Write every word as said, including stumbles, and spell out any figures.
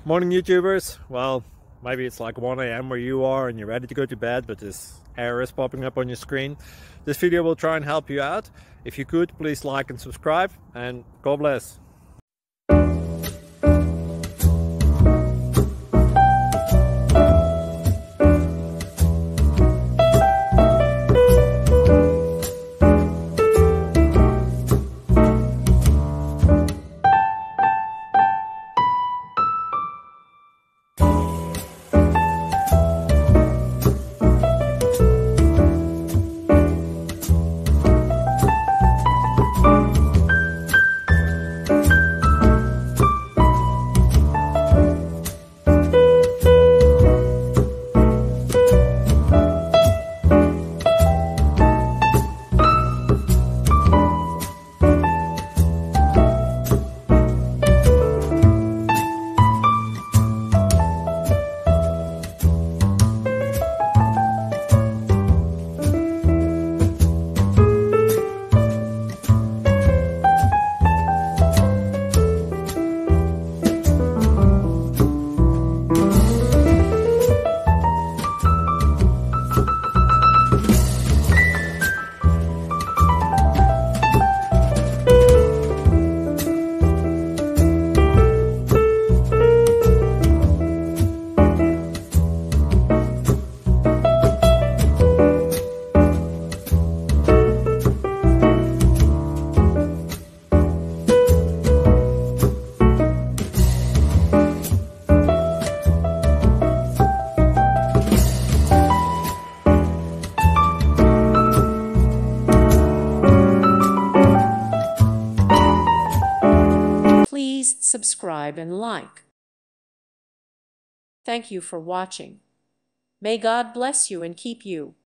Morning YouTubers. Well, maybe it's like one A M where you are and you're ready to go to bed, but this error is popping up on your screen. This video will try and help you out. If you could, please like and subscribe, and God bless. Please subscribe and like. Thank you for watching. May God bless you and keep you.